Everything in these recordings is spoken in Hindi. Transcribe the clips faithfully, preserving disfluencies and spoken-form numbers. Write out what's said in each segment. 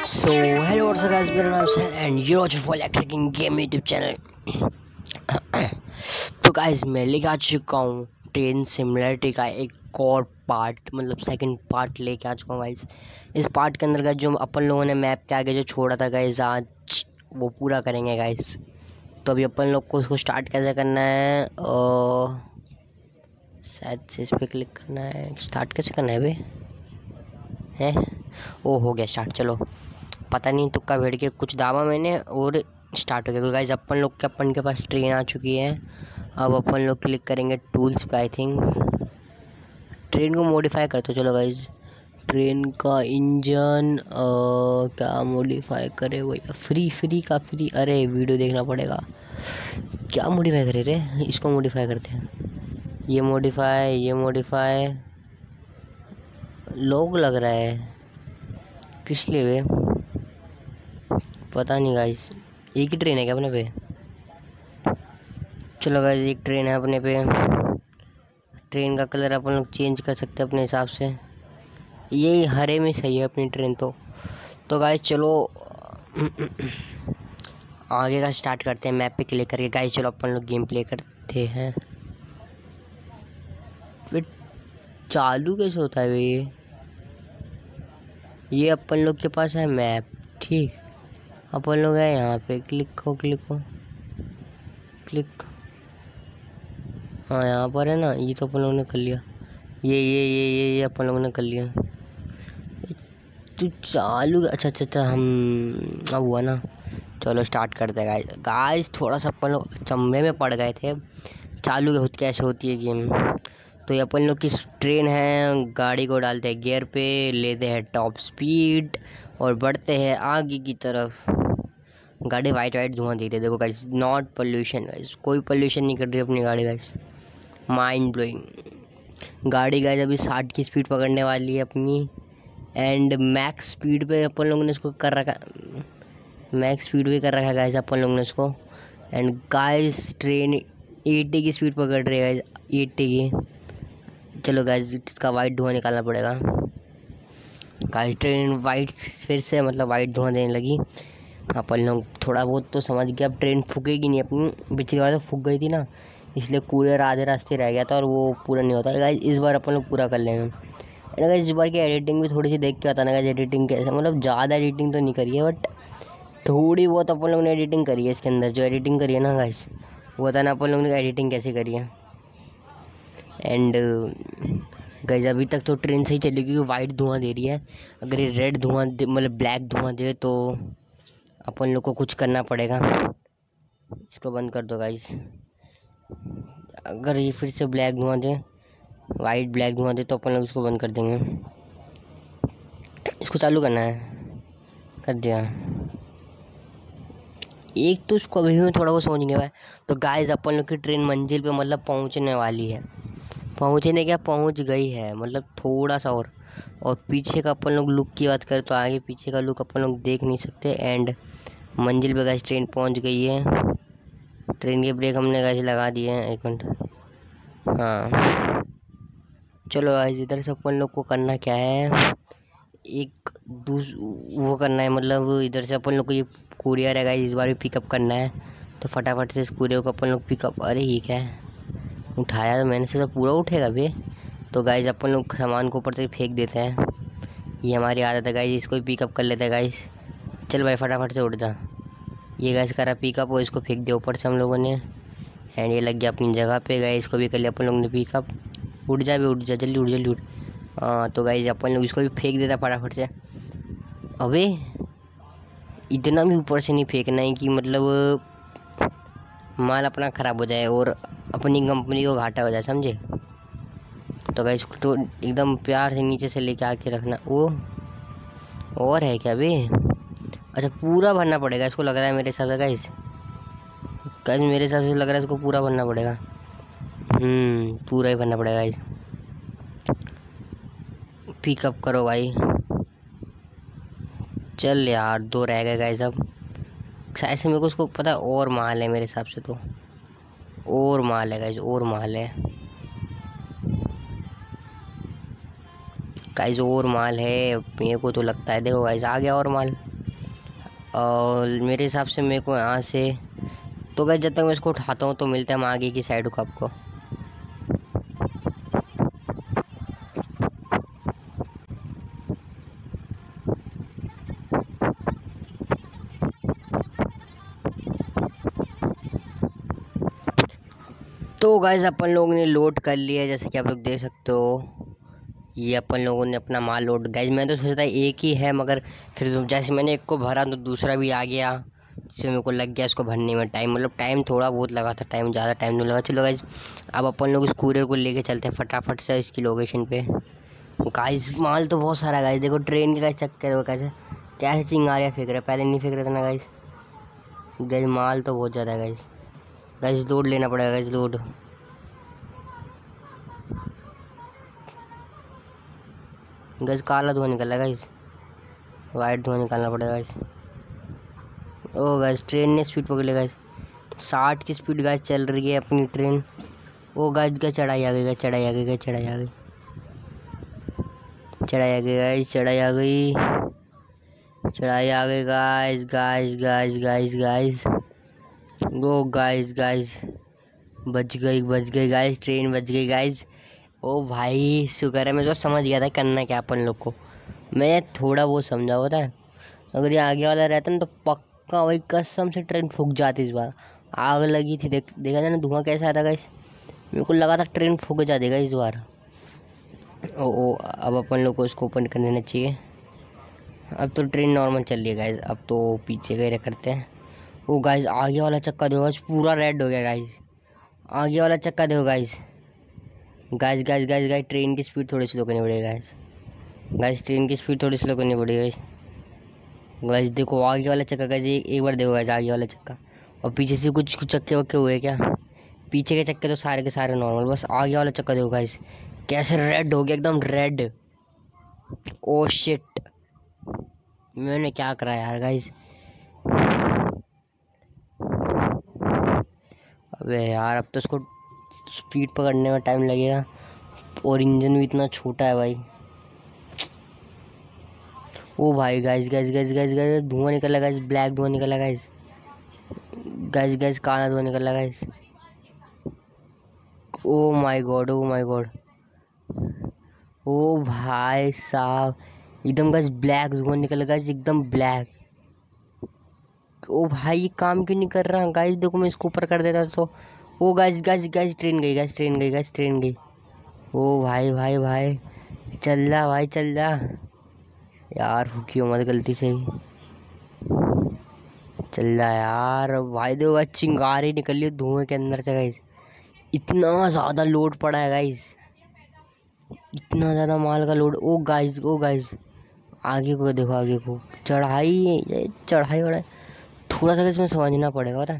सो हेलो व्हाट्स अप गाइस, मेरा नाम है and you watching for tracking game YouTube channel. तो गाइस मैं लेके आ चुका हूँ ट्रेन सिमिलरिटी का एक और पार्ट, मतलब सेकंड पार्ट लेके आ चुका हूँ गाइस। इस पार्ट के अंदर गाइस जो अपन लोगों ने मैप के आगे जो छोड़ा था गाइस, आज वो पूरा करेंगे गाइस। तो अभी अपन लोग को उसको स्टार्ट कैसे करना है, और शायद से इस पर क्लिक करना है। स्टार्ट कैसे करना है भाई? है ओ हो गया स्टार्ट। चलो, पता नहीं तुक्का भेड़ के कुछ दावा मैंने और स्टार्ट हो गया। गाइस अपन लोग के अपन के पास ट्रेन आ चुकी है। अब अपन लोग क्लिक करेंगे टूल्स पे। आई थिंक ट्रेन को मॉडिफाई करते चलो गाइस। ट्रेन का इंजन क्या मॉडिफाई करे? वही फ्री फ्री का फ्री। अरे वीडियो देखना पड़ेगा। क्या मॉडिफाई करे रे? इसको मॉडिफाई करते हैं। ये मॉडिफाई, ये मॉडिफाई लोग लग रहा है किस लिए वे? पता नहीं गाइस। एक ही ट्रेन है क्या अपने पे? चलो गाइस एक ट्रेन है अपने पे। ट्रेन का कलर अपन लोग चेंज कर सकते हैं अपने हिसाब से। ये हरे में सही है अपनी ट्रेन। तो तो गाइस चलो आगे का स्टार्ट करते हैं मैप पे क्लिक करके। गाइस चलो अपन लोग गेम प्ले करते हैं। फिर चालू कैसे होता है ये? ये अपन लोग के पास है मैप, ठीक। अपन लोग है यहाँ पे। क्लिक हो क्लिक हो क्लिक। हाँ यहाँ पर है ना। ये तो अपन लोगों ने कर लिया। ये ये ये ये ये अपन लोगों ने कर लिया। तो चालू अच्छा अच्छा अच्छा हम अब हुआ ना। चलो स्टार्ट करते हैं गाइस। गाइस थोड़ा सा अपन लोग चंबे में पड़ गए थे। चालू होती कैसे होती है गेम। तो ये अपन लोग की ट्रेन है। गाड़ी को डालते हैं गियर पे, लेते हैं टॉप स्पीड और बढ़ते हैं आगे की तरफ। गाड़ी वाइट वाइट धुआं देती है। देखो गाइस, नॉट पोल्यूशन गाइस, कोई पोल्यूशन नहीं कर रही अपनी गाड़ी गाइस। माइंड ब्लोइंग गाड़ी गाइस। अभी साठ की स्पीड पकड़ने वाली है अपनी, एंड मैक्स स्पीड पे अपन लोगों ने इसको कर रखा। मैक्स स्पीड पे कर रखा है गाइस अपन लोगों ने इसको। एंड गाइस ट्रेन अस्सी की स्पीड पकड़ रही है गाइस, अस्सी की। चलो गाइस इसका वाइट धुआं निकालना पड़ेगा। गाइस ट्रेन वाइट फिर से मतलब वाइट धुआं देने लगी। अपन लोग थोड़ा बहुत तो समझ गए। अब ट्रेन फूकेगी नहीं अपनी। पिछली बार तो फूक गई थी ना, इसलिए कूलर आधे रास्ते रह गया था और वो पूरा नहीं होता गाइस। इस बार अपन लोग पूरा कर लेंगे। गाइस इस बार की एडिटिंग भी थोड़ी सी देख के आता ना गाइस। एडिटिंग कैसे, मतलब ज़्यादा एडिटिंग तो नहीं करी है, बट थोड़ी बहुत अपन लोग ने एडिटिंग करी है इसके अंदर। जो एडिटिंग करी है ना गाइस, वो था ना अपन लोग ने एडिटिंग कैसे करी है। एंड गाइस अभी तक तो ट्रेन सही चली क्योंकि वाइट धुआं दे रही है। अगर ये रेड धुआं मतलब ब्लैक धुआं दे तो अपन लोग को कुछ करना पड़ेगा। इसको बंद कर दो गाइस। अगर ये फिर से ब्लैक धुआं दे, वाइट ब्लैक धुआं दे, तो अपन लोग इसको बंद कर देंगे। इसको चालू करना है, कर दिया। एक तो इसको अभी भी थोड़ा बहुत समझ नहीं आया। तो गाइस अपन लोग की ट्रेन मंजिल पे मतलब पहुंचने वाली है। पहुंचने क्या, पहुंच गई है मतलब थोड़ा सा और। और पीछे का अपन लोग लुक की बात करें तो आगे पीछे का लुक अपन लोग देख नहीं सकते। एंड मंजिल पे गाइस ट्रेन पहुंच गई है। ट्रेन के ब्रेक हमने गाइस लगा दिए हैं। एक मिनट, हाँ चलो गाइस इधर से अपन लोग को करना क्या है, एक दूस वो करना है। मतलब इधर से अपन लोग को ये कुरियर है गाइस, इस बार भी पिकअप करना है। तो फटाफट से इस कुरियर को अपन लोग पिकअप। अरे ये क्या है, उठाया तो मैंने से तो पूरा उठेगा बे। तो गाइस अपन लोग सामान को ऊपर से फेंक देते हैं। ये हमारी आदत है गाइस, इसको भी पिकअप कर लेते हैं गाइस। चल भाई फटाफट से उठ जा। ये गाइस करा पिकअप और इसको फेंक दिया ऊपर से हम लोगों ने। एंड ये लग गया अपनी जगह पे गाइस। इसको भी कर लिया अपन लोगों ने पिकअप। उठ जा भी, उठ जा जल्दी, उठ जल्दी उठ। हाँ तो गाइस अपन लोग इसको भी फेंक देता फटाफट से। अबे इतना भी ऊपर से नहीं फेंकना है कि मतलब माल अपना ख़राब हो जाए और अपनी कंपनी को घाटा हो जाए, समझे। तो गाइस इसको तो एकदम प्यार से नीचे से लेके आके रखना। वो और है क्या बे? अच्छा पूरा भरना पड़ेगा इसको, लग रहा है मेरे हिसाब से गाइस। गाइस मेरे हिसाब से लग रहा है इसको पूरा भरना पड़ेगा। हम्म पूरा ही भरना पड़ेगा गाइस। पिकअप करो भाई। चल यार दो रह गए गाइस अब। ऐसे मेरे को उसको पता है और माल है मेरे हिसाब से। तो और माल है गाइस, और माल है गाइस, और माल है मेरे को तो लगता है। देखो गाइस आ गया और माल। और मेरे हिसाब से मेरे को यहाँ से तो गाइस जब तक मैं इसको उठाता हूँ तो मिलता है हम आगे की साइड को आपको। तो गाइस अपन लोगों ने लोड कर लिया है, जैसे कि आप लोग देख सकते हो ये अपन लोगों ने अपना माल लोड। गाइस मैं तो सोचता एक ही है, मगर फिर जैसे मैंने एक को भरा तो दूसरा भी आ गया, जिसमें मेरे को लग गया इसको भरने में टाइम, मतलब टाइम थोड़ा बहुत लगा था, टाइम ज़्यादा टाइम नहीं लगा। चलो गाइस अब अपन लोग इस कूरियर को लेके चलते हैं फटाफट से इसकी लोकेशन पे। गाइस माल तो बहुत सारा गाइस, देखो ट्रेन के गाइस चक्कर देखो कैसे कैसे चिंगारियाँ फेंक रहे, पहले नहीं फेंक रहे थे ना गाइस। गाइस माल तो बहुत ज़्यादा है गाइस। गाइस लोड लेना पड़ेगा गाइस, लोड। गाइस काला धुआं निकल रहा है गाइस, वाइट धुआं निकालना पड़ेगा गाइस। ओ गाइस ट्रेन ने स्पीड पकड़ लिया गाइस, साठ की स्पीड गाइस चल रही है अपनी ट्रेन। ओ गाइस का चढ़ाई आ गई गाइस, चढ़ाई आ गई गाइस, चढ़ाई आ गई, चढ़ाई आ गई गाइस, चढ़ाई आ गई, चढ़ाई आ गई guys guys guys guys guys go guys guys बच गई बच गई गाइस, ट्रेन बच गई गाइस। ओ भाई शुक्र है, मैं तो समझ गया था करना क्या अपन लोग को, मैं थोड़ा वो समझा होता है। अगर ये आगे वाला रहता ना तो पक्का वही कसम से ट्रेन फूक जाती। इस बार आग लगी थी, देख देखा था ना धुआं कैसा आता गाइस, मेरे को लगा था ट्रेन फूक जा देगा इस बार। ओ ओ अब अपन लोग को इसको ओपन कर देना चाहिए। अब तो ट्रेन नॉर्मल चल रही है गाइस, अब तो पीछे गए करते हैं। ओ गाइस आगे वाला चक्का देखो गाइस, पूरा रेड हो गया गाइस, आगे वाला चक्का देखो guys. Guys guys guys guys train की स्पीड थोड़ी स्लो करनी पड़ेगी गाइस, गाइस ट्रेन की स्पीड थोड़ी स्लो करनी पड़ेगी गाइस। गाइस देखो आगे वाला चक्का गाइस, एक बार देखो गाइस आगे वाला चक्का। और पीछे से कुछ कुछ चक्के वक्के हुए क्या, पीछे के चक्के तो सारे के सारे नॉर्मल, बस आगे वाला चक्का देखो गाइस कैसे रेड हो गया, एकदम रेड। ओ शिट मैंने क्या करा यार गाइस, अबे यार अब तो इसको स्पीड पकड़ने में टाइम लगेगा, और इंजन भी इतना छोटा है भाई। ओ भाई guys guys guys guys guys धुआं निकला गाइस, ब्लैक धुआं निकला गाइस, गाइस गाइस काला धुआं निकला guys. Oh my god oh my god, ओ भाई साहब एकदम गाइस ब्लैक धुआं निकला गाइस, एकदम ब्लैक। ओ भाई ये काम क्यों नहीं कर रहा गाइस, देखो मैं इसको ऊपर कर देता तो। Oh guys guys guys train गई गाइस, ट्रेन गई गाइस, ट्रेन गई। ओ भाई भाई भाई चल जा भाई चल जा यार, हुकी हो मत गलती से भी, चल जा यार भाई। देखो गाइस चिंगारी निकल रही है धुएं के अंदर से गाइस, इतना ज़्यादा लोड पड़ा है गाइस, इतना ज़्यादा माल का load. Oh guys oh guys आगे को देखो, आगे को चढ़ाई चढ़ाई वढ़ाई थोड़ा सा इसमें समझना पड़ेगा पता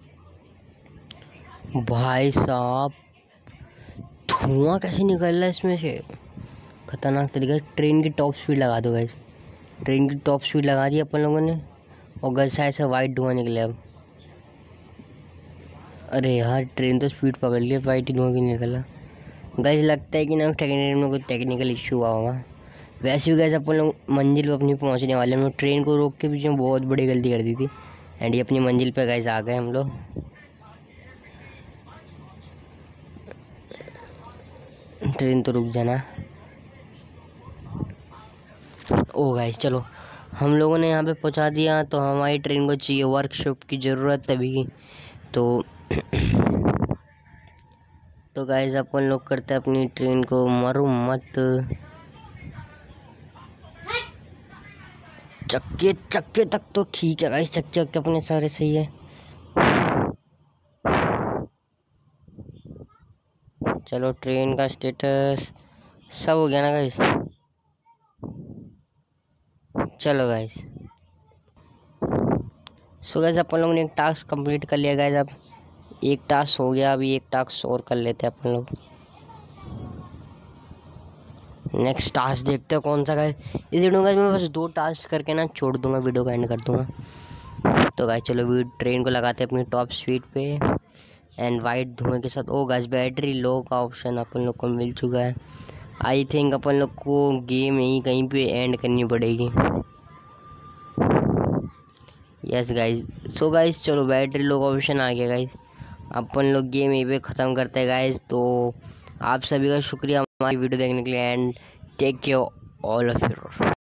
भाई साहब। धुआं कैसे निकल रहा है इसमें से, खतरनाक तरीके। ट्रेन की टॉप स्पीड लगा दो गाइस, ट्रेन की टॉप स्पीड लगा दी अपन लोगों ने, और गैस ऐसा वाइट धुआं निकले अब। अरे यार ट्रेन तो स्पीड पकड़ लिया, वाइट धुआं भी निकला गाइस। लगता है कि ना ट्रेन में कोई टेक्निकल इशू हुआ होगा। वैसे भी गैस अपन लोग मंजिल पे अपनी पहुंचने वाले, हम लोग ट्रेन को रोक के बीच में बहुत बड़ी गलती कर दी थी, एंड ये अपनी मंजिल पे गैस आ गए हम लोग। ट्रेन तो रुक जाना। ओ गाइस चलो हम लोगों ने यहाँ पे पहुँचा दिया, तो हमारी ट्रेन को चाहिए वर्कशॉप की ज़रूरत अभी तो तो गाइस अपन लोग करते हैं अपनी ट्रेन को मरम्मत। चक्के चक्के तक तो ठीक है गाइस, चक्के चक्के अपने सारे सही है। चलो ट्रेन का स्टेटस सब हो गया ना गाइस, चलो गाइस। सो गाइस अपन लोगों ने एक टास्क कंप्लीट कर लिया गाइस, अब एक टास्क हो गया, अभी एक टास्क और कर लेते हैं अपन लोग। नेक्स्ट टास्क देखते हैं कौन सा गाइस। इस वीडियो में मैं बस दो टास्क करके ना छोड़ दूंगा, वीडियो का एंड कर दूंगा। तो गाइस चलो वी ट्रेन को लगाते हैं अपनी टॉप स्पीड पे, एंड वाइट धुएं के साथ। ओ गाइस बैटरी लो का ऑप्शन अपन लोग को मिल चुका है। आई थिंक अपन लोग को गेम यहीं कहीं पे एंड करनी पड़ेगी। Yes guys. सो गाइज चलो बैटरी लो का ऑप्शन आ गया गाइज। अपन लोग गेम यहीं पे ख़त्म करते हैं गाइज। तो आप सभी का शुक्रिया हमारी वीडियो देखने के लिए and take care all of you.